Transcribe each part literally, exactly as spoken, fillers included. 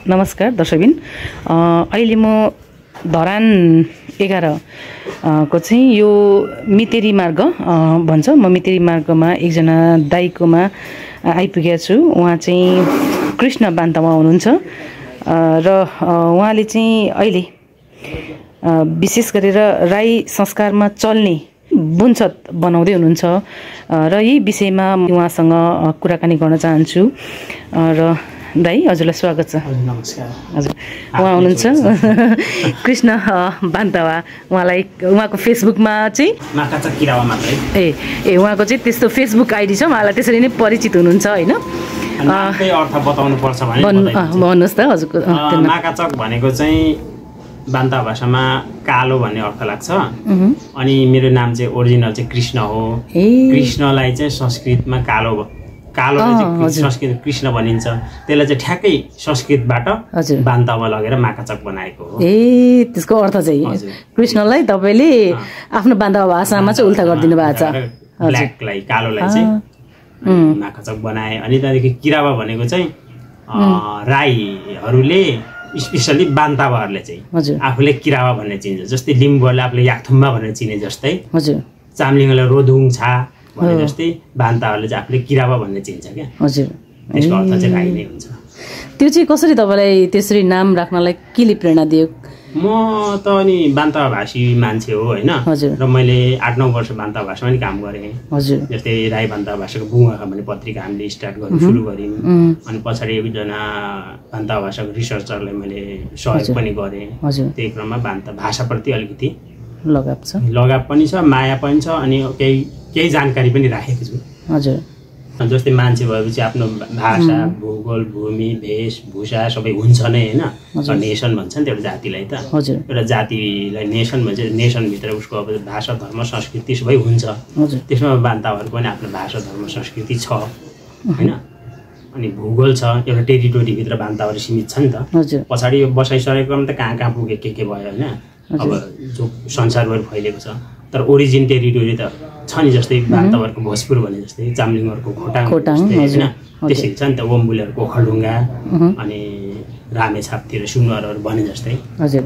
नमस्कार दर्शकबिन, अहिले म धरान एघार को चाहिँ यो मितेरी मार्ग भन्छ, म मितेरी मार्गमा एकजना दाइकोमा आइपुगेको छु। उहाँ चाहिँ कृष्ण बान्तवा हुनुहुन्छ र उहाँले चाहिँ अहिले विशेष गरेर राई संस्कारमा चल्ने बुन्छत बनाउँदै हुनुहुन्छ र यही विषयमा उहाँसँग कुराकानी गर्न चाहन्छु। र दाइ, हजुरलाई स्वागत छ। नमस्कार। हजुर, उहाँ हुनुहुन्छ कृष्ण बान्तवा। उहाँलाई उहाँको फेसबुकमा चाहिँ माकाचक किरावा मात्रै ए ए उहाँको चाहिँ त्यस्तो फेसबुक आइडी छ, उहाँलाई त्यसरी नै परिचित हुनुहुन्छ होइन? नामकै अर्थ बताउनु पर्छ भने भन्नुहोस् त हजुरको। माकाचक भनेको चाहिँ बान्ता भाषामा कालो भन्ने अर्थ लाग्छ। अनि मेरो नाम चाहिँ ओरिजिनल चाहिँ कृष्ण हो। कृष्णलाई चाहिँ संस्कृतमा कालो कालो चाहिँ संस्कृत कृष्ण भनिन्छ। त्यसलाई चाहिँ ठ्याक्कै संस्कृतबाट बान्तवा लगेर माकाचक बनाएको हो। ए त्यसको अर्थ चाहिँ कृष्णलाई तपाईँले आफ्नो बान्तवा भाषामा चाहिँ उल्था गरिदिनु भएको छ। ब्ल्याकलाई कालोलाई चाहिँ माकाचक बनाए। अनि त्यहाँदेखि किरावा भनेको चाहिँ राईहरूले स्पेसली बान्तवाहरूले चाहिँ आफूले किरावा भन्ने चिन्छ। जस्तै लिम्बूहरूले आफूले याकथुम्बा भनेर चिने जस्तै, चामलिङलाई रोधुङ छा भने जस्तै बान्ताहरूले चाहिँ आफूले किरावा भन्ने चिन्छ क्या। हजुर, त्यसको अर्थ चाहिँ राई नै हुन्छ। त्यो चाहिँ कसरी तपाईँलाई त्यसरी नाम राख्नलाई केले प्रेरणा दियो? म त अनि बान्तवा भाषी मान्छे हो होइन, र मैले आठ नौ वर्ष बान्तवा भाषामा नि काम गरेँ। हजुर, जस्तै राई बान्तवा भाषाको बुङ्गा भन्ने पत्रिका हामीले स्टार्ट गर्नु सुरु गऱ्यौँ। अनि पछाडि एकजना बान्तवा भाषाको रिसर्चरलाई मैले सहयोग पनि गरेँ। त्यही क्रममा बान्ता भाषाप्रति अलिकति लगाव छ, लगाव पनि छ, माया पनि छ, अनि केही केही जानकारी पनि राखेको छु। हजुर, जस्तै मान्छे भएपछि आफ्नो भाषा, भूगोल, भूमि, वेशभूषा सबै हुन्छ नै होइन। नेसन भन्छ नि त एउटा जातिलाई त। एउटा जातिलाई नेसन भन्छ, नेसनभित्र उसको अब भाषा, धर्म, संस्कृति सबै हुन्छ। त्यसमा बान्ताहरूको पनि आफ्नो भाषा, धर्म, संस्कृति छ होइन। अनि भूगोल छ, एउटा टेरिटोरीभित्र बान्ताहरू सीमित छ नि त। पछाडि यो बसाइसकेको क्रम त कहाँ कहाँ पुगे के के भयो होइन। अब जो संसारभर फैलिएको छ, तर ओरिजिन टेरिटोरी त छ नि। जस्तै बान्तवाहरूको भोजपुर भने जस्तै, चामलिङहरूको खोटाङ जस्तै होइन, त्यसरी छ नि त। ओम्बुलेहरूको ओखलढुङ्गा अनि रामेछापतिर सुनवारहरू भने जस्तै। हजुर,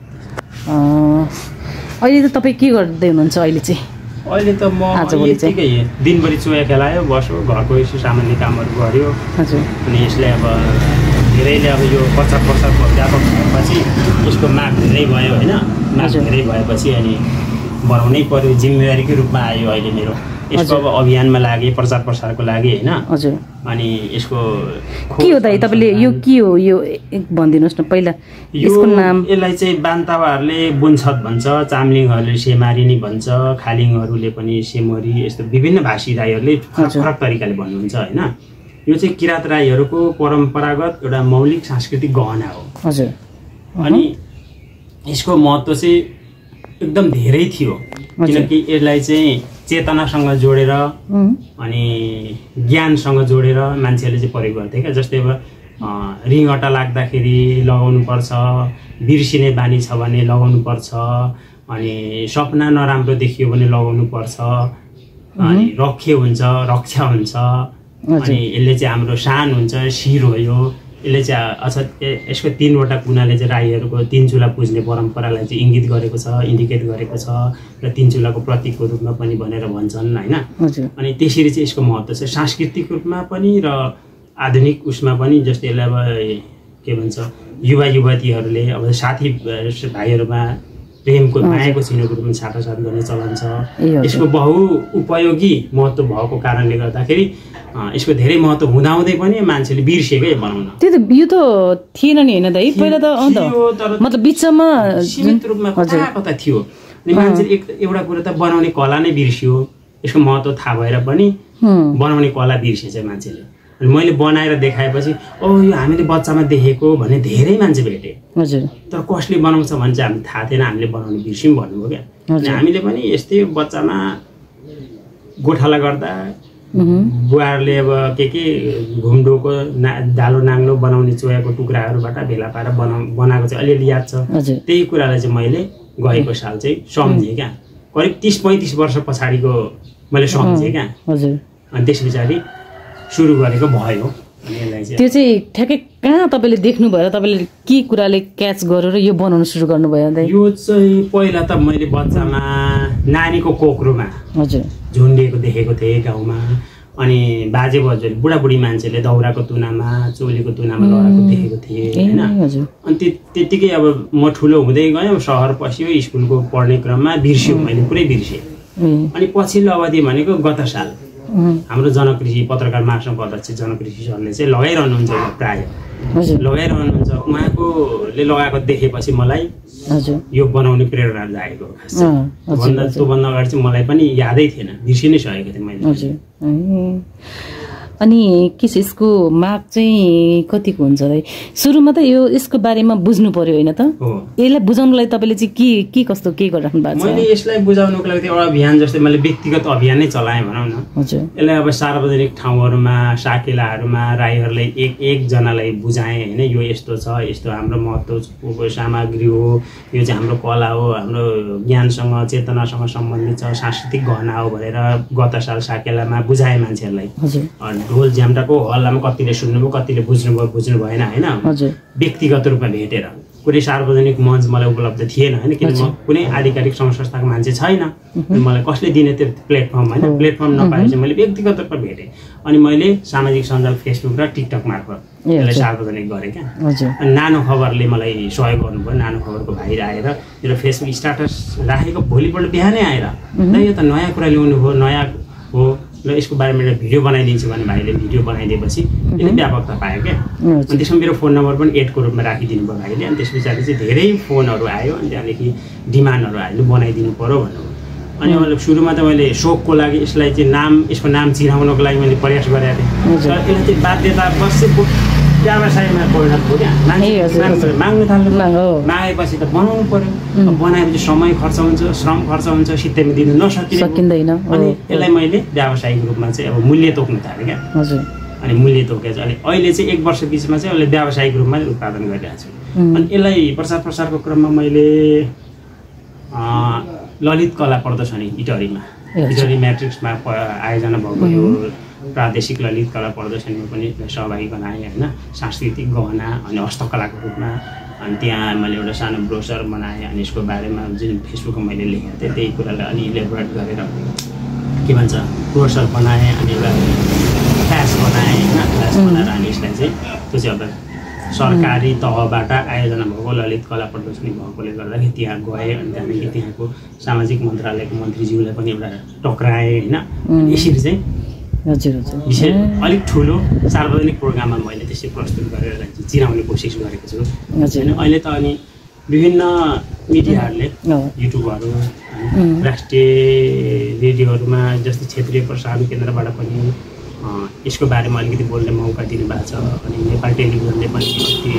अहिले त तपाईँ के गर्दै हुनुहुन्छ अहिले चाहिँ? अहिले त म यतिकै दिनभरि चुया खेलायो, बस्यो, घरको यसो सामान्य कामहरू गऱ्यो। हजुर, अनि यसलाई अब धेरैले अब यो प्रचार प्रसार व्यापक भएपछि यसको माग धेरै भयो होइन। माग धेरै भएपछि अनि बनाउनै पर्यो, जिम्मेवारीकै रूपमा आयो अहिले मेरो। यसको अब अभियानमा लागे, प्रचार प्रसारको लागि होइन। हजुर, अनि यसको के हो दाइ, तपाईँले यो के हो यो भनिदिनुहोस् न पहिला यसको नाम? यसलाई चाहिँ बान्तवाहरूले बुन्छत भन्छ, चामलिङहरूले सेमारिनी भन्छ, खालिङहरूले पनि सेमरी, यस्तो विभिन्न भाषी राईहरूले फरक फरक तरिकाले भन्नुहुन्छ होइन। यो चाहिँ किराँत राईहरूको परम्परागत एउटा मौलिक सांस्कृतिक गहना हो। हजुर, अनि यसको महत्त्व चाहिँ एकदम धेरै थियो, किनकि यसलाई चाहिँ चेतनासँग जोडेर अनि ज्ञानसँग जोडेर मान्छेहरूले चाहिँ प्रयोग गर्थे क्या। जस्तै अब रिङटा लाग्दाखेरि लगाउनु पर्छ, बिर्सिने बानी छ भने लगाउनु पर्छ, अनि सपना नराम्रो देखियो भने लगाउनु पर्छ, अनि रक्षे हुन्छ, रक्षा हुन्छ। अनि यसले चाहिँ हाम्रो शान हुन्छ, शिर हो यो। यसले चाहिँ अच्छा यसको तिनवटा कुनाले चाहिँ राईहरूको तिन चुला पुज्ने परम्परालाई चाहिँ इङ्गित गरेको छ, इन्डिकेट गरेको छ, र तिन चुलाको प्रतीकको रूपमा पनि भनेर भन्छन् होइन। अनि त्यसरी चाहिँ यसको महत्त्व छ सांस्कृतिक रूपमा पनि र आधुनिक उसमा पनि। जस्तै यसलाई अब के भन्छ, युवा युवतीहरूले अब साथी भाइहरूमा प्रेमको, मायाको चिनोको रूपमा साटासाट गर्ने चलन छ। यसको बहु उपयोगी महत्त्व भएको कारणले गर्दाखेरि यसको धेरै महत्त्व हुँदाहुँदै पनि मान्छेले बिर्सेकै बनाउन। त्यो त यो त थिएन नि होइन दाइ, पहिला त मतलब बिचमा सीमित रूपमा कता कता थियो। अनि मान्छेले एक एउटा कुरा त बनाउने कला नै बिर्सियो। यसको महत्त्व थाहा भएर पनि बनाउने कला बिर्सेछ मान्छेले। अनि मैले बनाएर देखाएपछि ओ यो हामीले बच्चामा देखेको भन्ने धेरै मान्छे भेटे। हजुर, तर कसले बनाउँछ भने चाहिँ हामीले थाहा थिएन, हामीले बनाउने बिर्स्यौँ भन्नुभयो क्या। अनि हामीले पनि यस्तै बच्चामा गोठाला गर्दा बुवाहरूले अब के के घुम्डोको ना डालो नाङ्लो बनाउने चोयाको टुक्राहरूबाट भेला पारेर बना बनाएको चाहिँ अलिअलि याद छ। त्यही कुरालाई चाहिँ मैले गएको साल चाहिँ सम्झेँ क्या। करिब तिस पैँतिस वर्ष पछाडिको मैले सम्झेँ क्या। हजुर, अनि त्यस पछाडि सुरु गरेको भयो। त्यो चाहिँ ठ्याक्कै कहाँ तपाईँले देख्नुभयो र तपाईँले के कुराले क्याच गरेर यो बनाउन सुरु गर्नुभयो? यो चाहिँ पहिला त मैले बच्चामा नानीको कोक्रोमा हजुर झुन्डिएको देखेको थिएँ गाउँमा। अनि बाजे बज्यूले बुढाबुढी मान्छेले दाउराको तुनामा चोलीको तुनामा लगाएको देखेको थिएँ होइन। अनि त्यतिकै अब म ठुलो हुँदै गएँ, सहर पस्यो, स्कुलको पढ्ने क्रममा बिर्स्यो, मैले पुरै बिर्सेँ। अनि पछिल्लो अवधि भनेको गत साल हाम्रो जनकृषि पत्रकार महासङ्घको अध्यक्ष जनकृषि सरले चाहिँ लगाइरहनुहुन्छ प्राय लगाइरहनुहुन्छ। उहाँकोले लगाएको देखेपछि मलाई यो बनाउने प्रेरणा जागेको खास चाहिँ भन्दा त्योभन्दा अगाडि चाहिँ मलाई पनि यादै थिएन, बिर्सिनै सकेको थिएँ मैले। अनि के छ यसको माग चाहिँ कतिको हुन्छ है? सुरुमा त यो यसको बारेमा बुझ्नु पर्यो होइन त? यसलाई बुझाउनलाई तपाईँले चाहिँ के के कस्तो के गरिराख्नु भएको छ? मैले यसलाई बुझाउनुको लागि एउटा अभियान जस्तै मैले व्यक्तिगत अभियान नै चलाएँ भनौँ न। हजुर यसलाई अब सार्वजनिक ठाउँहरूमा साकेलाहरूमा राईहरूले एक एकजनालाई बुझाएँ होइन, यो यस्तो छ, यस्तो हाम्रो महत्त्वको सामग्री हो, यो चाहिँ हाम्रो कला हो, हाम्रो ज्ञानसँग चेतनासँग सम्बन्धित छ, सांस्कृतिक गहना हो भनेर गत साल साकेलामा बुझाएँ मान्छेहरूलाई। ढोल झ्याम्टाको हल्लामा कतिले सुन्नुभयो, कतिले बुझ्नुभयो, बुझ्नु भएन होइन। व्यक्तिगत रूपमा भेटेर कुनै सार्वजनिक मञ्च मलाई उपलब्ध थिएन होइन, किन म कुनै आधिकारिक सङ्घ संस्थाको मान्छे छैन, मलाई कसले दिने त्यो प्लेटफर्म होइन। प्लेटफर्म नपाएपछि मैले व्यक्तिगत रूपमा भेटेँ। अनि मैले सामाजिक सञ्जाल फेसबुक र टिकटक मार्फत यसलाई सार्वजनिक गरेँ क्या। अनि नानो खबरले मलाई सहयोग गर्नुभयो। नानो खबरको भाइ आएर मेरो फेसबुक स्ट्याटस राखेको भोलिपल्ट बिहानै आएर यो त नयाँ कुरा ल्याउनु भयो, नयाँ हो र यसको बारेमा एउटा भिडियो बनाइदिन्छु भने भाइले भिडियो बनाइदिएपछि यसले व्यापकता पायो क्या। अनि त्यसमा मेरो फोन नम्बर पनि एडको रूपमा राखिदिनु भयो भाइले। अनि त्यस पछाडि चाहिँ धेरै फोनहरू आयो, अनि त्यहाँदेखि डिमान्डहरू आयो, बनाइदिनु पऱ्यो भन्नुभयो। अनि मतलब सुरुमा त मैले सोखको लागि यसलाई चाहिँ नाम यसको नाम चिनाउनको लागि मैले प्रयास गरेको थिएँ। तर यसलाई चाहिँ बाध्यता बसेको व्यवसायमा परिणत भयो क्या। मान्छे माग्नु थाल्नु, मागेपछि त बनाउनु पऱ्यो। बनाएपछि समय खर्च हुन्छ, श्रम खर्च हुन्छ, सित्तैमा दिनु नसकिँदैन। अनि यसलाई मैले व्यावसायिक रूपमा चाहिँ अब मूल्य तोक्नु थालेँ क्या। अनि मूल्य तोकेछ। अनि अहिले चाहिँ एक वर्ष बिचमा चाहिँ उसले व्यावसायिक रूपमा उत्पादन गरिरहेको छु। अनि यसलाई प्रचार प्रसारको क्रममा मैले ललित कला प्रदर्शनी इटरीमा इटरी म्याट्रिक्समा आयोजना भएको यो प्रादेशिक ललित कला प्रदर्शनीमा पनि सहभागी बनाएँ होइन, सांस्कृतिक गहना अनि हस्तकलाको रूपमा। अनि त्यहाँ मैले एउटा सानो ब्रोसर बनाएँ। अनि यसको बारेमा जुन फेसबुकमा मैले लेखेको थिएँ त्यही कुरालाई अलि इलेबोरेट गरेर के भन्छ ब्रोसर बनाएँ। अनि एउटा फ्ल्यास बनाएँ होइन, फ्ल्यास बनाएर अनि यसलाई चाहिँ त्यो चाहिँ अब सरकारी तहबाट आयोजना भएको ललित कला प्रदर्शनी भएकोले गर्दाखेरि त्यहाँ गएँ। अनि त्यहाँदेखि त्यहाँको सामाजिक मन्त्रालयको मन्त्रीज्यूलाई पनि एउटा टक्राएँ होइन। यसरी चाहिँ हजुर हजुर विषय अलिक ठुलो सार्वजनिक प्रोग्राममा मैले त्यसै प्रस्तुत गरेर चिनाउने कोसिस गरेको छु होइन। अहिले त अनि विभिन्न मिडियाहरूले युट्युबहरू राष्ट्रिय रेडियोहरूमा जस्तै क्षेत्रीय प्रसारण केन्द्रबाट पनि यसको बारेमा अलिकति बोल्ने मौका दिनुभएको छ। अनि नेपाल टेलिभिजनले पनि अलिकति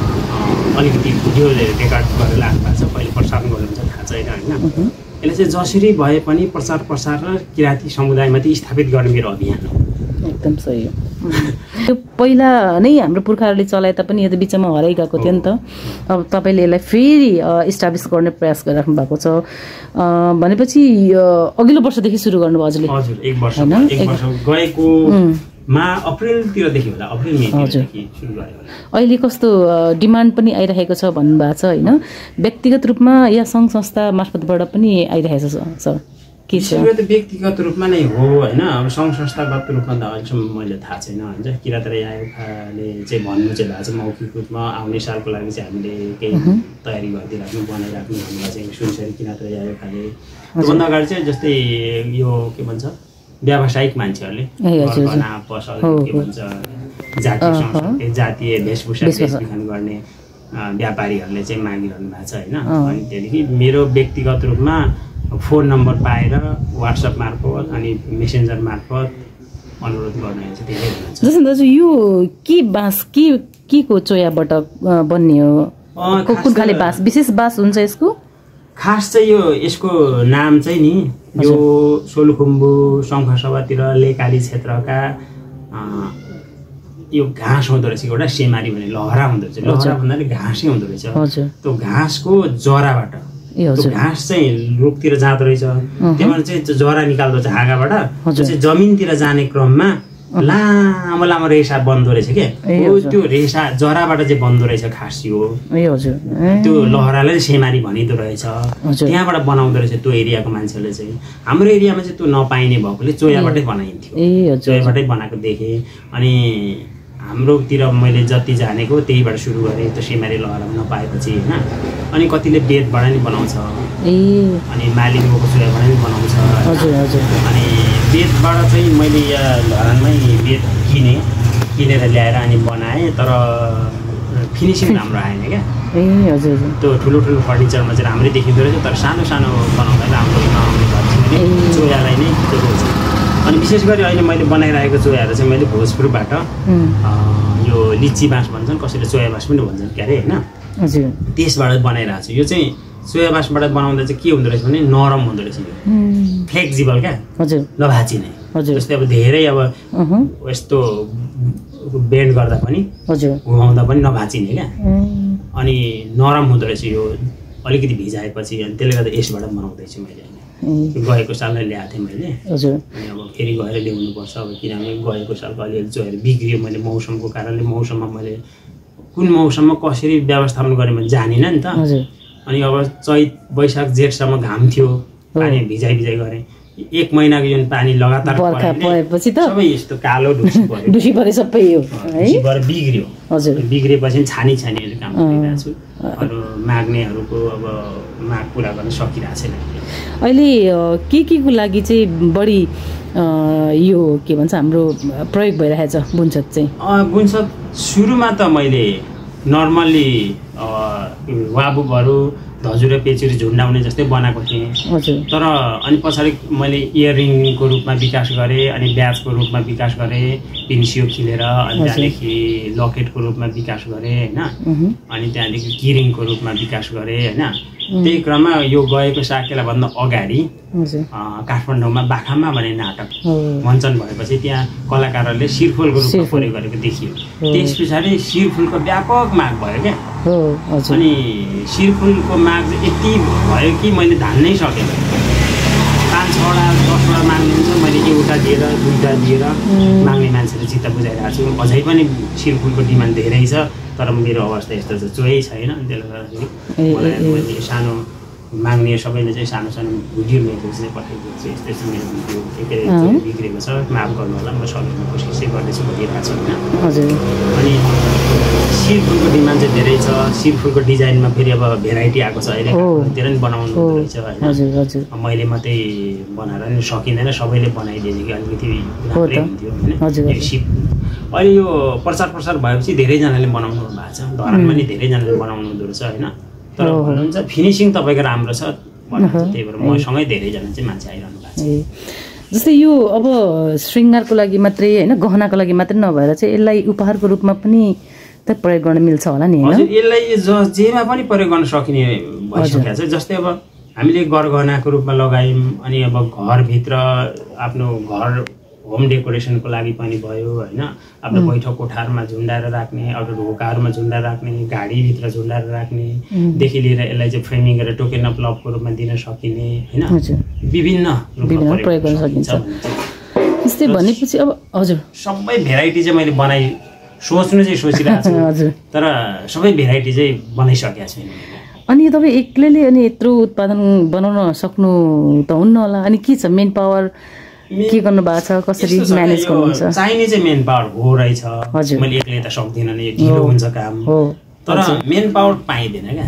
अलिकति भिडियो रेकर्ड गरेर लानु भएको छ, कहिले प्रसारण गर्नुहुन्छ थाहा छैन होइन। यसले चाहिँ जसरी भए पनि प्रचार प्रसार र किराँती समुदायमाथि स्थापित गर्ने मेरो अभियान हो। एकदम सही हो। त्यो पहिला नै हाम्रो पुर्खाहरूले चलाए तापनि यो त बिचमा हराइ गएको थियो नि त। अब तपाईँले यसलाई फेरि इस्टाब्लिस गर्ने प्रयास गरिराख्नु भएको छ भनेपछि अघिल्लो वर्षदेखि सुरु गर्नुभयो हजुरले? हजुर, एक वर्ष एक वर्ष गएको मा अप्रिलतिरदेखि होला, अप्रिल मेदेखि सुरु गरेँ। अहिले कस्तो डिमान्ड पनि आइरहेको छ भन्नुभएको छ होइन, व्यक्तिगत रूपमा या सङ्घ संस्था मार्फतबाट पनि आइरहेको छ के छ? यो त व्यक्तिगत रूपमा नै हो होइन। अब सङ्घ संस्थागत रूपमा त अहिलेसम्म मैले थाहा छैन होइन। किराँत राई आयोगले चाहिँ भन्नु चाहिँ भएको छ मौखिक रूपमा आउने सालको लागि चाहिँ हामीले केही तयारी गरिदिइराख्नु, बनाइराख्नु भन्नुभएको चाहिँ सुनसरी किराँत राई आयोगले। त्योभन्दा अगाडि चाहिँ जस्तै यो के भन्छ व्यावसायिक मान्छेहरूले गहना पसल के भन्छ जातीय संस्कृति जातीय वेशभूषा बेचबिखन गर्ने व्यापारीहरूले चाहिँ मागिरहनु भएको छ होइन। अनि त्यहाँदेखि मेरो व्यक्तिगत रूपमा फोन नम्बर पाएर वाट्सएप मार्फत अनि मेसेन्जर मार्फत अनुरोध गर्ने चाहिँ धेरै हुन्छ। जस्तो दाजु यो के बाँस के के को चोयाबाट बन्ने हो? कुन खाले बाँस विशेष बाँस हुन्छ यसको? खास चाहिँ यो यसको नाम चाहिँ नि यो सोलुखुम्बु शङ्खसभातिर लेकाली क्षेत्रका यो घाँस हुँदो रहेछ, एउटा सेमारी भन्ने लहरा हुँदो रहेछ। लहरा भन्दाखेरि घाँसै हुँदो रहेछ। त्यो घाँसको जराबाट त्यो घाँस चाहिँ रुखतिर जाँदो रहेछ, त्यहाँबाट चाहिँ जरा निकाल्दो छ हाँगाबाट, त्यो चाहिँ जमिनतिर जाने क्रममा लामो लामो रेसा बन्दो रहेछ के त्यो रेसा जराबाट चाहिँ बन्दो रहेछ खासी हो ए हजुर त्यो लहरालाई सेमारी भनिदो रहेछ त्यहाँबाट बनाउँदो रहेछ त्यो एरियाको मान्छेले चाहिँ हाम्रो एरियामा चाहिँ त्यो नपाइने भएकोले चोयाबाटै बनाइन्थ्यो ए हजुर चोयाबाटै बनाएको देखेँ अनि हाम्रोतिर मैले जति जानेको त्यहीबाट सुरु गरेँ त्यो सेमारी लहरा नपाएपछि होइन अनि कतिले बेतबाट नि बनाउँछ ए अनि मालिङ्गोको चोयाबाट नि बनाउँछ हजुर हजुर अनि बेतबाट चाहिँ मैले यहाँ धरानमै बेत किनेँ किनेर ल्याएर अनि बनाएँ तर फिनिसिङ राम्रो आएन क्या ए हजुर हजुर त्यो ठुलो ठुलो फर्निचरमा चाहिँ राम्रै देखिँदो रहेछ तर सानो सानो बनाउँदा राम्रो नआउने भएपछि चोयालाई नै त्यो रोज अनि विशेष गरी अहिले मैले बनाइरहेको चोयाहरू चाहिँ मैले भोजपुरबाट यो लिची बाँस भन्छन् कसैले चोया बाँस पनि भन्छन् के अरे होइन हजुर त्यसबाट बनाइरहेको छु यो चाहिँ चोया बाँसबाट बनाउँदा चाहिँ के हुँदो रहेछ भने नरम हुँदो रहेछ यो फ्लेक्सिबल क्या हजुर नभाचिने हजुर जस्तै अब धेरै अब यस्तो बेन्ड गर्दा पनि हजुर घुमाउँदा पनि नभाचिने क्या अनि नरम हुँदो रहेछ यो अलिकति भिजाएपछि अनि त्यसले गर्दा यसबाट बनाउँदैछु मैले गएको सालमै ल्याएको थिएँ मैले हजुर अनि अब फेरि गएर ल्याउनुपर्छ अब किनभने गएको सालको अलिअलि चोयाहरू बिग्रियो मैले मौसमको कारणले मौसममा मैले कुन मौसममा कसरी व्यवस्थापन गरेँ भने जानिनँ नि त अनि अब चैत वैशाख जेठसम्म घाम थियो पानी भिजाइ भिजाइ गरेँ एक महिनाको जुन पानी लगातार परेपछि त सबै यस्तो कालो ढुसी पर्यो ढुसी परे सबै यो है बिग्रियो हजुर बिग्रेपछि छानी छानी काम गरिरहेको छु अरू माग्नेहरूको अब माग पुरा गर्न सकिरहेको छैन अहिले के के को लागि चाहिँ बढी यो के भन्छ हाम्रो प्रयोग भइरहेछ बुन्छत चाहिँ बुन्छत सुरुमा त मैले नर्मल्ली वाबुबहरू धजुर पेचुरी झुन्डाउने जस्तै बनाएको थिएँ तर अनि पछाडि मैले इयरिङको रूपमा विकास गरेँ अनि ब्याजको रूपमा विकास गरेँ पिन्सियो खिलेर अनि त्यहाँदेखि लकेटको रूपमा विकास गरेँ होइन अनि त्यहाँदेखि किरिङको रूपमा विकास गरेँ होइन त्यही क्रममा यो गएको साकेलाभन्दा अगाडि काठमाडौँमा बाखामा भन्ने नाटक मञ्चन भएपछि त्यहाँ कलाकारहरूले शिरफुलको रूपमा प्रयोग गरेको देखियो त्यस पछाडि शिरफुलको व्यापक माग भयो क्या अनि शिरफुलको माग चाहिँ यति भयो कि मैले धान्नै सकेन पाँच छवटा दसवटा माग्ने हुन्छ मैले एउटा दिएर दुईवटा दिएर माग्ने मान्छेले चित्त बुझाइरहेको छु अझै पनि शिरफुलको डिमान्ड धेरै छ तर मेरो अवस्था यस्तो चाहिँ चोयै छैन त्यसले गर्दाखेरि मलाई मैले सानो माग्ने सबैले चाहिँ सानो सानो भिडियो मेसेज चाहिँ पठाइदिएको छु यस्तो यस्तो मेरो भिडियो के अरे बिग्रेको छ माफ गर्नु होला म सकिने कोसिस चाहिँ गर्दैछु भनिरहेको छु होइन अनि शिरफुलको डिमान्ड चाहिँ धेरै छ शिरफुलको डिजाइनमा फेरि अब भेराइटी आएको छ अहिले धेरै पनि बनाउनु रहेछ होइन मैले मात्रै बनाएर नि सकिँदैन सबैले बनाइदिने कि अलिकति राम्रै हुन्थ्यो होइन सिप अहिले यो प्रचार प्रसार भएपछि धेरैजनाले बनाउनु भएको छ धरानमा नि धेरैजनाले बनाउनु हुँदो रहेछ होइन तर भन्नुहुन्छ फिनिसिङ तपाईँको राम्रो छ त्यही भएर मसँगै धेरैजना चाहिँ मान्छे आइरहनु भएको छ जस्तै यो अब श्रृङ्गारको लागि मात्रै होइन गहनाको लागि मात्रै नभएर चाहिँ यसलाई उपहारको रूपमा पनि त प्रयोग गर्न मिल्छ होला नि होइन यसलाई ज जेमा पनि प्रयोग गर्न सकिने भइसकेको छ जस्तै अब हामीले गरगहनाको रूपमा लगायौँ अनि अब घरभित्र आफ्नो घर होम डेकोरेसनको लागि पनि भयो होइन आफ्नो बैठक कोठारमा झुन्डाएर राख्ने अरू ढोकाहरूमा झुन्डाएर राख्ने गाडीभित्र झुन्डाएर राख्नेदेखि लिएर यसलाई चाहिँ फ्रेमिङ गरेर टोकेन अफ लभको रूपमा दिन सकिने होइन विभिन्न रूपमा प्रयोग गर्न सकिन्छ त्यस्तै भनेपछि अब हजुर सबै भेराइटी चाहिँ मैले बनाइ सोच्नु चाहिँ सोचिरहेको छु तर सबै भेराइटी चाहिँ बनाइसकेको छैन अनि तपाईँ एक्लैले अनि यत्रो उत्पादन बनाउन सक्नु त हुन्न होला अनि के छ मेन पावर के गर्नु भएको छ कसरी म्यानेज गर्नुहुन्छ चाहिने चाहिँ मेन पावर हो रहेछ मैले एक्लै त सक्दिनँ नि ढिलो हुन्छ काम तर मेन पावर पाइँदैन क्या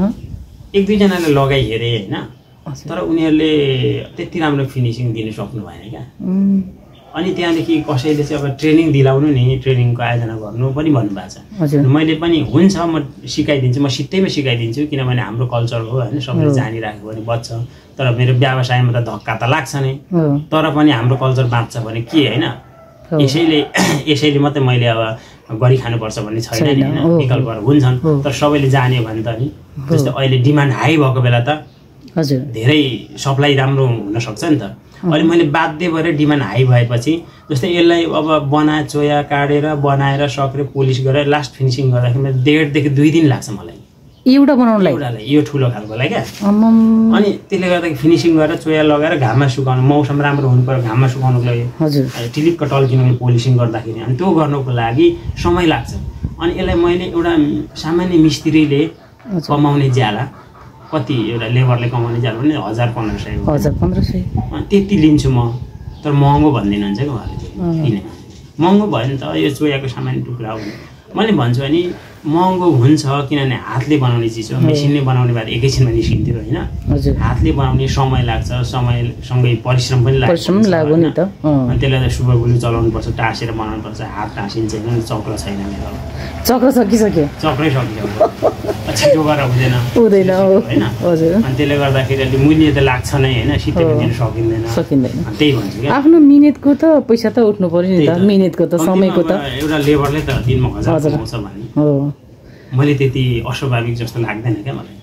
एक दुईजनाले लगाइ हेरे होइन तर उनीहरूले त्यति राम्रो फिनिसिङ दिन सक्नु भएन क्या अनि त्यहाँदेखि कसैले चाहिँ अब ट्रेनिङ दिलाउनु नि ट्रेनिङको आयोजना गर्नु पनि भन्नुभएको छ मैले पनि हुन्छ म सिकाइदिन्छु म सित्तैमा सिकाइदिन्छु किनभने हाम्रो कल्चर हो होइन सबैले जानिराख्यो भने बच्छ तर मेरो व्यवसायमा त धक्का त लाग्छ नै तर पनि हाम्रो कल्चर बाँच्छ भने के होइन यसैले यसैले मात्रै मैले अब गरिखानुपर्छ भन्ने छैन नि होइन विकल्पहरू हुन्छन् तर सबैले जान्यो भने त नि जस्तै अहिले डिमान्ड हाई भएको बेला त हजुर धेरै सप्लाई राम्रो हुनसक्छ नि त अहिले मैले बाध्य भएर डिमान्ड हाई भएपछि जस्तै यसलाई अब बना चोया काटेर बनाएर सकेर पोलिस गरेर लास्ट फिनिसिङ गर्दाखेरि डेढदेखि दुई दिन लाग्छ मलाई एउटा बनाउनलाई एउटालाई यो ठुलो खालकोलाई क्या। आम्माम। अनि त्यसले गर्दाखेरि फिनिसिङ गरेर चोया लगाएर घाममा सुकाउनु, मौसम राम्रो हुनु पर्यो घाममा सुकाउनुको लागि, हजुर टिलिक्क टल्किनुको पोलिसिङ गर्दाखेरि अनि त्यो गर्नुको लागि समय लाग्छ। अनि यसलाई मैले एउटा सामान्य मिस्त्रीले कमाउने ज्याला कति, एउटा लेबरले कमाउने ज्याला भने हजार पन्ध्र सय हजार पन्ध्र सय त्यति लिन्छु म, तर महँगो भनिदिनुहुन्छ क्या उहाँले। किन महँगो भयो नि त, यो चोयाको सामान्य टुक्रा हो। मैले भन्छु अनि महँगो हुन्छ किनभने हातले बनाउने चिज हो, मेसिनले बनाउने भए एकैछिनमा निस्किन्थ्यो होइन। हातले बनाउने समय लाग्छ, समयसँगै परिश्रम पनि लाग्छ, परिश्रम लाग्यो नि त। अनि त्यसलाई त सुपर ग्लु चलाउनुपर्छ, टाँसेर बनाउनु पर्छ, हात टाँसिन्छ होइन, चक्र छैन मेरो। चक्र सकिसक्यो, चक्रै सकिसक्यो, छिटो गरेर हुँदैन हुँदैन होइन। हजुर अनि त्यसले गर्दाखेरि अलि मूल्य त लाग्छ नै होइन, सिधै दिन सकिँदैन सकिँदैन। त्यही भन्छु क्या, आफ्नो मिहिनेतको त पैसा त उठ्नु पर्यो नि त, मिहिनेतको त समयको त। एउटा लेबरले त दिनमा हजार कमाउँछ भने हो, मैले त्यति अस्वाभाविक जस्तो लाग्दैन क्या मलाई।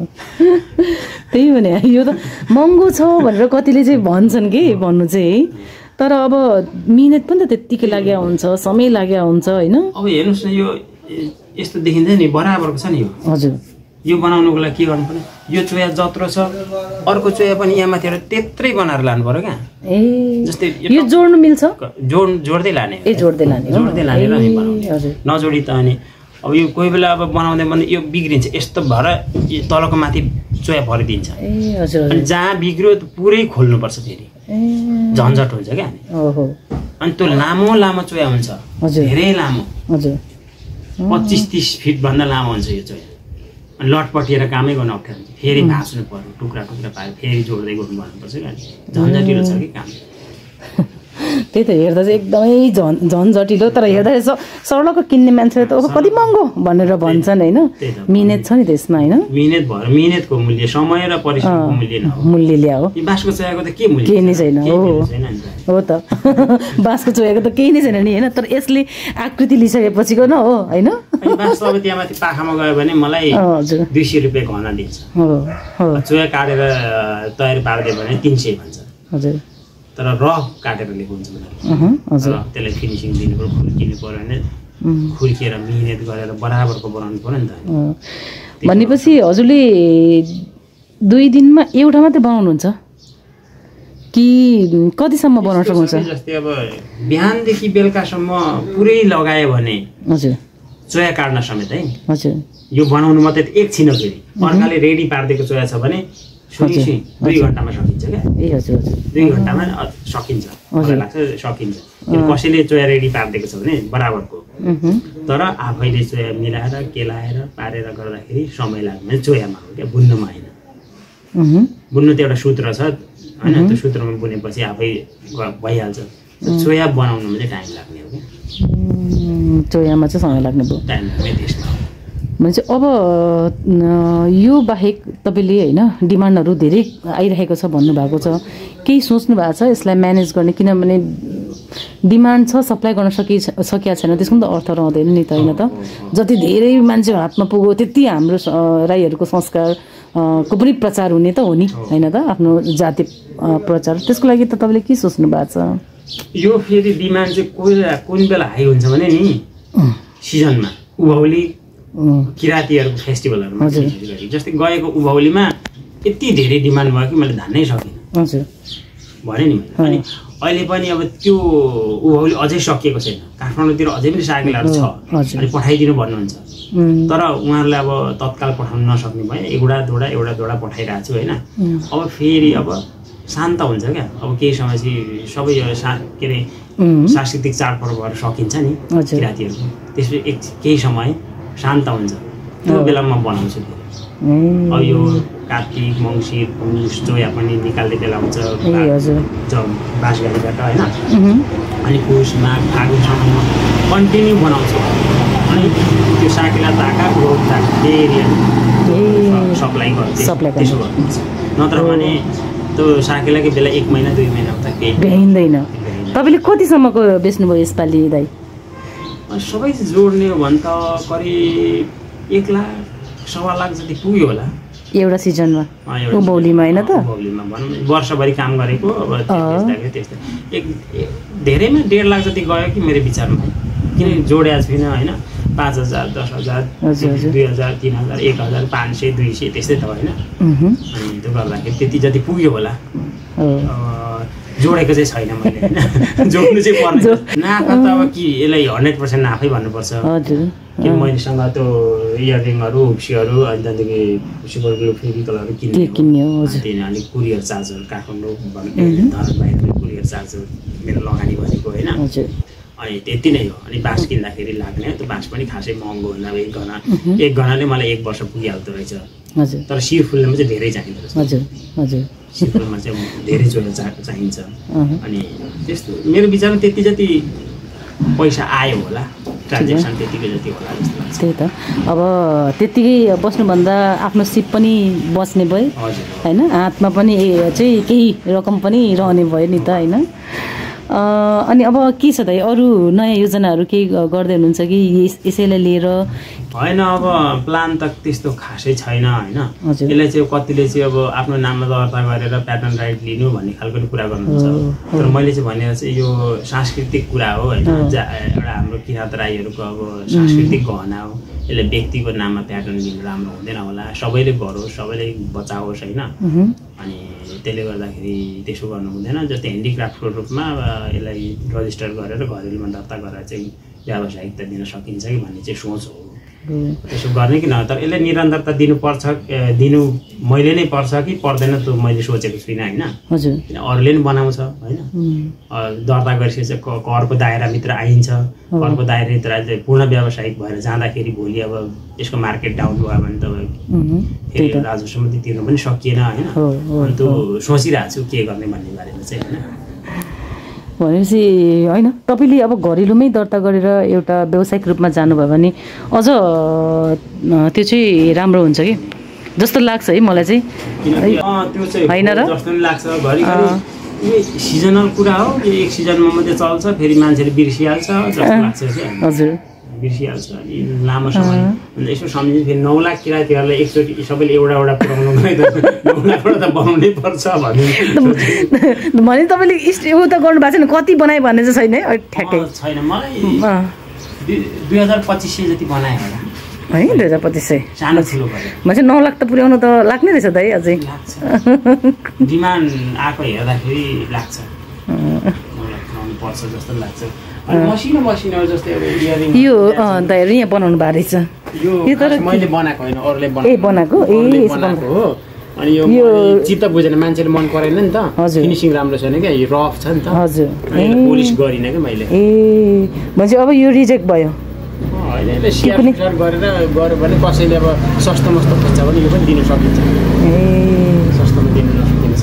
त्यही भने यो त महँगो छ भनेर कतिले चाहिँ भन्छन् कि भन्नु चाहिँ है, तर अब मिहिनेत पनि त त्यत्तिकै लाग्या हुन्छ, समय लाग्या हुन्छ होइन। अब हेर्नुहोस् न, यो यस्तो देखिन्छ नि बराबरको छ नि यो। हजुर यो बनाउनुको लागि के गर्नु पर्यो, यो चोया जत्रो छ अर्को चोया पनि यहाँ माथि त्यत्रै बनाएर लानु पर्यो क्या। ए जस्तै यो जोड्नु मिल्छ, जोड जोड्दै लाने, ए जोड्दै लाने, जोड्दै लाने र अनि बनाउने, हजुर नजोडी त। अनि अब यो कोही बेला अब बनाउँदै भने यो बिग्रिन्छ, यस्तो भएर तलको माथि चोया भरिदिन्छ। ए हजुर अनि जहाँ बिग्रियो पुरै खोल्नुपर्छ फेरि, झन्झट हुन्छ क्या। ओहो, अनि त्यो लामो लामो चोया हुन्छ, धेरै लामो, हजुर पच्चिस तिस फिट भन्दा लामो हुन्छ यो चोया। अनि लटपटिएर कामै गर्नु अप्ठ्यारो हुन्छ, फेरि भाँच्नु पर्यो, टुक्रा टुक्रा पारेर फेरि जोड्दै गर्नु भन्नुपर्छ क्या, झन्झटिलो छ कि काम। त्यही त हेर्दा चाहिँ एकदमै झन् झन्झटिलो, तर हेर्दा स सर्लको किन्ने मान्छेले त अब कति महँगो भनेर भन्छन् होइन। मिहिनेत छ नि त्यसमा होइन, मिहिनेत भएर मिहिनेतको मूल्य, समय र परिश्रमको मूल्य न हो, मूल्य ल्याओ। बाँसको चोयाको त के मूल्य, केही नै छैन। हो हो त बाँसको चोयाको त केही नै छैन नि होइन, तर यसले आकृति लिइसकेपछिको न हो होइन। बाँस अब त्यहाँ माथि पाखामा गयो भने मलाई हजुर दुई सय रुपियाँ घना दिन्छ, हो हो, चोया काटेर तयार पारिदियो भने तिन सय भन्छ, हजुर तर रफ काटेर लिएको हुन्छ हजुर। त्यसलाई फिनिसिङ दिनु पर्यो, खुर्किनु पर्यो भने खुर्किएर मिहिनेत गरेर बराबरको बनाउनु पर्यो नि त। भनेपछि हजुरले दुई दिनमा एउटा मात्रै बनाउनुहुन्छ कि कतिसम्म बनाउन सक्नुहुन्छ? जस्तै अब बिहानदेखि बेलुकासम्म पुरै लगायो भने हजुर चोया काट्न समेत है, हजुर यो बनाउनु मात्रै एकछिन फेरि अर्काले रेडी पारिदिएको चोया छ भने दुई घन्टामा सकिन्छ क्या। ए हजुर हजुर, दुई घन्टामा सकिन्छ, मलाई लाग्छ सकिन्छ। कसैले चोया रेडी पारिदिएको छ भने बराबरको, तर आफैले चोया मिलाएर केलाएर पारेर गर्दाखेरि समय लाग्ने चोयामा हो क्या, बुन्नुमा होइन। बुन्नु त एउटा सूत्र छ होइन, त्यो सूत्रमा बुनेपछि आफै भइहाल्छ। चोया बनाउनुमा चाहिँ टाइम लाग्ने हो क्या, चोयामा चाहिँ समय लाग्ने भयो, टाइम लाग्ने त्यसमा। भनेपछि अब यो बाहेक तपाईँले होइन डिमान्डहरू धेरै आइरहेको छ भन्नुभएको छ, केही सोच्नु भएको छ यसलाई म्यानेज गर्ने? किनभने डिमान्ड छ, सप्लाई गर्न सकि सकिया छैन, त्यसको पनि त अर्थ रहँदैन नि त होइन त। जति धेरै मान्छे हातमा पुग्यो त्यति हाम्रो राईहरूको संस्कार को पनि प्रचार हुने त हो नि होइन त, आफ्नो जाति प्रचार। त्यसको लागि त तपाईँले के सोच्नु भएको छ? यो फेरि डिमान्ड चाहिँ कोही कुन बेला हाई हुन्छ भने नि सिजनमा, उभौली किराँतीहरूको फेस्टिभलहरूमा, जस्तै गएको उभौलीमा यति धेरै डिमान्ड भयो कि मैले धान्नै सकिनँ, हजुर भने नि मैले। अनि अहिले पनि अब त्यो उभौली अझै सकिएको छैन, काठमाडौँतिर अझै पनि साकेलाहरू छ, अनि पठाइदिनु भन्नुहुन्छ, तर उहाँहरूलाई अब तत्काल पठाउन नसक्ने भए एउटा दोडा एउटा दोडा पठाइरहेको छु होइन। अब फेरि अब शान्त हुन्छ क्या, अब केही समयपछि सबै यो सा के अरे सांस्कृतिक चाडपर्वहरू सकिन्छ नि किराँतीहरूको, त्यसपछि एक केही समय शान्त हुन्छ, त्यो बेलामा म बनाउँछु फेरि। अब यो कार्तिक मङ्सिर पुस चोया पनि निकाल्ने बेला हुन्छ बाँसगाडीबाट होइन, अनि पुस माघ फागुनसम्म कन्टिन्यू बनाउँछु। अनि त्यो साकेला ताका रोग ताका फेरि सप्लाई गर्छु, त्यसो गर्नुहुन्छ। नत्र भने त्यो साकेलाकै बेला एक महिना दुई महिना त केही भ्याइँदैन। तपाईँले कतिसम्मको बेच्नुभयो यसपालि दाइ? सबै जोड्ने हो भने त करिब एक लाख सवा लाख जति पुग्यो होला एउटा सिजनमा, उभौलीमा होइन त। उभौलीमा भनौँ वर्षभरि काम गरेको, अब त्यस्तै त्यस्तै एक धेरैमा डेढ लाख जति गयो कि मेरो विचारमा, किन जोडेको छुइनँ होइन। पाँच हजार दस हजार हजुर, हजुर। दुई हजार तिन हजार एक हजार पाँच सय दुई सय त्यस्तै त होइन। अनि त्यो गर्दाखेरि त्यति जति पुग्यो होला, जोडेको चाहिँ छैन मैले होइन। जोड्नु चाहिँ पर्ने नाफा त अब कि यसलाई हन्ड्रेड पर्सेन्ट नाफै भन्नुपर्छ। कि मैलेसँग त्यो इयररिङहरू हुप्सीहरू अनि त्यहाँदेखि सुपर ग्लु फेभिकलहरू किन्ने त्यही अलिक कुरियर चार्जहरू काठमाडौँ बाहिर कुरियर चार्जर मेरो लगानी भनेको होइन। अनि त्यति नै हो। अनि बाँस किन्दाखेरि लाग्ने त्यो बाँस पनि खासै महँगो हुँदा एक गना एक गनाले मलाई एक वर्ष पुगिहाल्दो रहेछ। तर शिर फुल्नमा चाहिँ धेरै चाहिँदो रहेछ। हजुर हजुर शिर फुलमा चाहिँ धेरै जोडा चाहिन्छ। अनि त्यस्तो मेरो विचारमा त्यति जति पैसा आयो होला, ट्रान्जेक्सन त्यतिकै जति होला जस्तो लाग्छ। त्यही त अब त्यतिकै बस्नुभन्दा आफ्नो सिप पनि बस्ने भयो होइन, हातमा पनि चाहिँ केही रकम पनि रहने भयो नि त होइन। अनि अब के छ त अरू नयाँ योजनाहरू केही गर्दै हुनुहुन्छ कि यसैलाई लिएर? होइन अब प्लान त त्यस्तो खासै छैन होइन। यसलाई चाहिँ कतिले चाहिँ अब आफ्नो नाममा दर्ता गरेर प्याटर्न राइट लिनु भन्ने खालको कुरा गर्नुहुन्छ। तर मैले चाहिँ भनेर चाहिँ यो सांस्कृतिक कुरा हो होइन। एउटा हाम्रो किराँत राईहरूको अब सांस्कृतिक गहना हो। यसले व्यक्तिको नाममा प्याटर्न लिनु राम्रो हुँदैन होला। सबैले गरोस्, सबैले बचाओस् होइन। अनि त्यसले गर्दाखेरि त्यसो गर्नु हुँदैन। जस्तै ह्यान्डिक्राफ्टको रूपमा यसलाई रजिस्टर गरेर घरेलुमा दर्ता गरेर चाहिँ व्यावसायिकता दिन सकिन्छ कि भन्ने चाहिँ सोच हो। त्यसो गर्ने कि न, तर यसलाई निरन्तरता दिनुपर्छ दिनु मैले नै पर्छ कि पर्दैन त्यो मैले सोचेको छुइनँ होइन। किन अरूले पनि बनाउँछ होइन। दर्ता गरिसकेपछि करको दायराभित्र आइन्छ। करको दायराभित्र पूर्ण व्यावसायिक भएर जाँदाखेरि भोलि अब यसको मार्केट डाउन भयो भने त फेरि राजस्व मात्रै तिर्नु पनि सकिएन होइन। अनि त्यो सोचिरहेको छु के गर्ने भन्ने बारेमा चाहिँ होइन। भनेपछि होइन तपाईँले अब घरेलुमै दर्ता गरेर एउटा व्यावसायिक रूपमा जानुभयो भने अझ त्यो चाहिँ राम्रो हुन्छ कि जस्तो लाग्छ है मलाई चाहिँ होइन र। जस्तो पनि लाग्छ घरिघरि सिजनल कुरा हो। एक सिजनमा मात्रै चल्छ फेरि मान्छेले बिर्सिहाल्छ जस्तो लाग्छ कि। हजुर बिर्सिहाल्छ अनि लामो समय यसो सम्झिन्छ फेरि नौ लाख किरातीहरूलाई एकचोटि सबैले एउटा एउटा पुऱ्याउनु गयो त नौ लाखबाट त बनाउनै पर्छ भन्ने भने तपाईँले ऊ त गर्नु भएको छैन कति बनायो भन्ने चाहिँ छैन है ठ्याक्कै छैन। मलाई दुई हजार पच्चिस सय जति बनायो होला है। दुई हजार पच्चिस सय सानो ठुलो भयो भने नौ लाख त पुर्याउनु त लाग्ने रहेछ दाइ अझै। लाग्छ डिमान्ड आएको हेर्दाखेरि लाग्छ नौ लाख बनाउनु पर्छ जस्तो लाग्छ। मसिनो मसिनो जस्तै अब इयरिङ यो दाइहरू यहाँ बनाउनु भएको रहेछ। यो तर मैले बनाएको होइन अरूले ए बनाएको ए बनाएको हो। अनि यो चित्त बुझेन मान्छेले मन परेन नि त। फिनिसिङ राम्रो छैन क्या, यो रफ छ नि त। हजुर पोलिस गरिनँ क्या मैले। ए भनेपछि अब यो रिजेक्ट भयो होइन। यसले सेयर सेयर गरेर गऱ्यो भने कसैले अब सस्तो मस्तो खोज्छ भने यो पनि दिन सकिन्छ। ए सस्तोमा दिन नसकिन्छ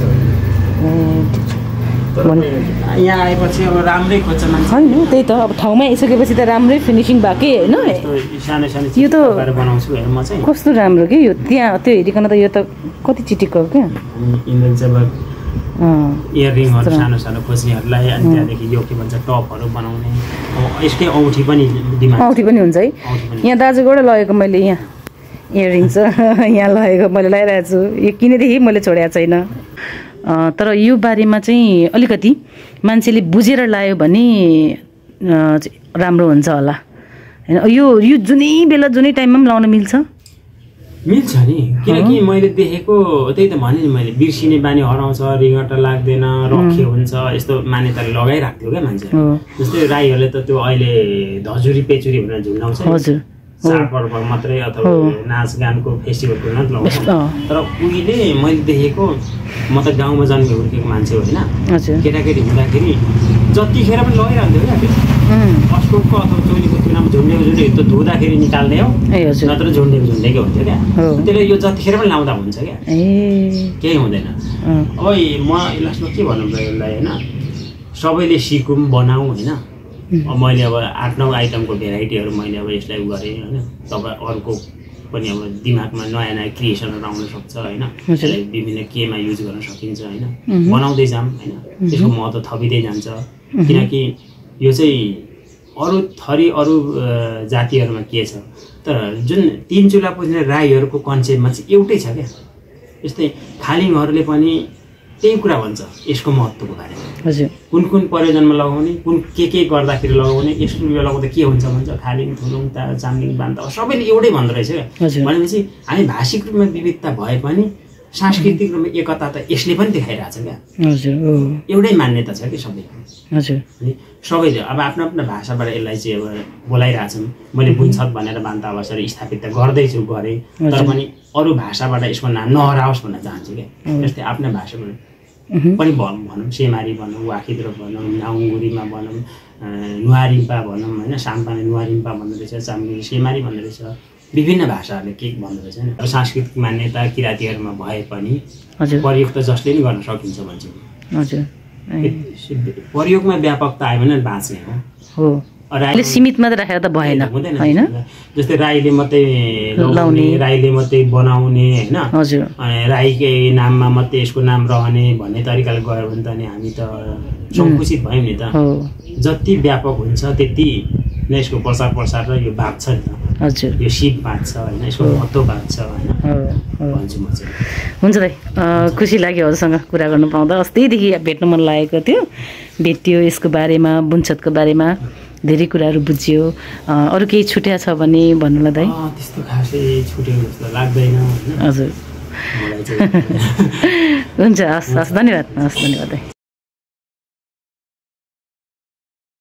यहाँ आएपछि अब राम्रै खोज्छ मान्छे होइन। त्यही त अब ठाउँमा आइसकेपछि त राम्रै फिनिसिङ भएकै होइन। सानो सानो यो त बनाउँछु हेर म चाहिँ कस्तो राम्रो कि यो त्यहाँ त्यो हेरिकन त यो त कति चिटिक्क हो क्या। यिनीहरू चाहिँ अब इयररिङहरू सानो सानो खोज्नेहरूलाई अनि त्यहाँदेखि यो के भन्छ टपहरू बनाउने यसकै औँठी पनि डिमान्ड औँठी पनि हुन्छ है। यहाँ दाजुबाट लगेको मैले यहाँ इयररिङ छ यहाँ लगेको मैले लगाइरहेको छु। यो किनेदेखि मैले छोडेको छैन। तर यो बारेमा चाहिँ अलिकति मान्छेले बुझेर लायो भने राम्रो हुन्छ होला होइन। यो यो जुनै बेला जुनै टाइममा पनि लाउन मिल्छ मिल्छ नि। किनकि मैले देखेको त्यही त भने नि मैले बिर्सिने बानी हराउँछ, रिङ्गट लाग्दैन, रखे हुन्छ यस्तो मान्यताले लगाइरहेको थियो क्या मान्छे। जस्तै राईहरूले त त्यो अहिले धजुरी पेचुरी भनेर झुन्डाउँछ हजुर चाडपर्व मात्रै अथवा नाचगानको फेस्टिभलको मात्र लगाउँछ। तर उहिले मैले देखेको म त गाउँमा जन्मे हुर्केको मान्छे हो होइन। केटाकेटी हुँदाखेरि जतिखेर पनि लगाइरहन्थ्यो क्या अस्कोटको अथवा चोलीको तुलनामा झुन्डेको झुन्डेको त धुँदाखेरि निकाल्ने हो नत्र झुन्डेको झुन्डेकै हुन्थ्यो क्या। त्यसले यो जतिखेर पनि लाउँदा हुन्छ क्या केही हुँदैन। अब म लास्टमा के भन्नु पर्यो यसलाई होइन सबैले सिकौँ बनाऊ होइन। अब मैले अब आठ नौ आइटमको भेराइटीहरू मैले अब यसलाई उ गरेँ होइन। तपाईँ अर्को पनि अब दिमागमा नयाँ नयाँ क्रिएसनहरू आउन सक्छ होइन। यसलाई विभिन्न केमा युज गर्न सकिन्छ होइन। बनाउँदै जाऊँ होइन। त्यसको महत्त्व थपिँदै जान्छ। किनकि यो चाहिँ अरू थरी अरू जातिहरूमा के छ तर जुन तिन चुला पुज्ने राईहरूको कन्सेप्टमा चाहिँ एउटै छ क्या। जस्तै खालिङहरूले पनि त्यही कुरा भन्छ यसको महत्त्वको बारेमा। हजुर कुन कुन प्रयोजनमा लगाउने, कुन के के गर्दाखेरि लगाउने, यसको लगाउँदा के हुन्छ भन्छ। खालिङ थुलुङ ता चामलिङ बान्ता सबैले एउटै भन्दो रहेछ क्या। भनेपछि हामी भाषिक रूपमा विविधता भए पनि सांस्कृतिक रूपमा एकता त यसले पनि देखाइरहेछ क्या। हजुर एउटै मान्यता छ कि सबैको। हजुर अनि सबैले अब आफ्नो आफ्नो भाषाबाट यसलाई चाहिँ अब बोलाइरहेछन्। मैले बुन्छत भनेर बान्ता अवसर स्थापित त गर्दैछु गरेँ, तर पनि अरू भाषाबाट यसको नाम नहराओस् भन्न चाहन्छु क्या। जस्तै आफ्नो भाषाबाट पनि भनौँ, सेमारी भनौँ, वाखिद्रो भनौँ, नाउङ्गुरीमा भनौँ, नुहारिम्पा भनौँ होइन, साम्पाने नुहारिम्पा भन्दो रहेछ, चाम्लिङ सेमारी भन्दो रहेछ, विभिन्न भाषाहरूले के भन्दो रहेछ नि। अब सांस्कृतिक मान्यता किराँतीहरूमा भए पनि प्रयोग त जसले नि गर्न सकिन्छ भन्छ। हजुर प्रयोगमा व्यापकता आयो भने बाँच्ने हो। राईले सीमित मात्रै राखेर त भएन होइन। जस्तै राईले मात्रै लाउने, राईले मात्रै बनाउने होइन, हजुर राईकै नाममा मात्रै यसको नाम रहने भन्ने तरिकाले गयो भने त अनि हामी त सङ्कुचित भयौँ नि त। जति व्यापक हुन्छ त्यति नै यसको प्रचार प्रसार र यो बाँच्छ नि त। हजुर यो सिप बाँच्छ होइन, यसको महत्त्व बाँच्छ होइन भन्छु म चाहिँ। हुन्छ दाइ, खुसी लाग्यो हजुरसँग कुरा गर्नु पाउँदा। अस्तिदेखि भेट्नु मन लागेको थियो, भेटियो, यसको बारेमा बुन्छतको बारेमा धेरै कुराहरू बुझियो। अरू केही छुट्या छ भने भन्नुलाई दाइ? त्यस्तो खासै छुट्यो जस्तो लाग्दैन। हजुर हुन्छ, हस् हस्, धन्यवाद। हस् धन्यवाद दाइ।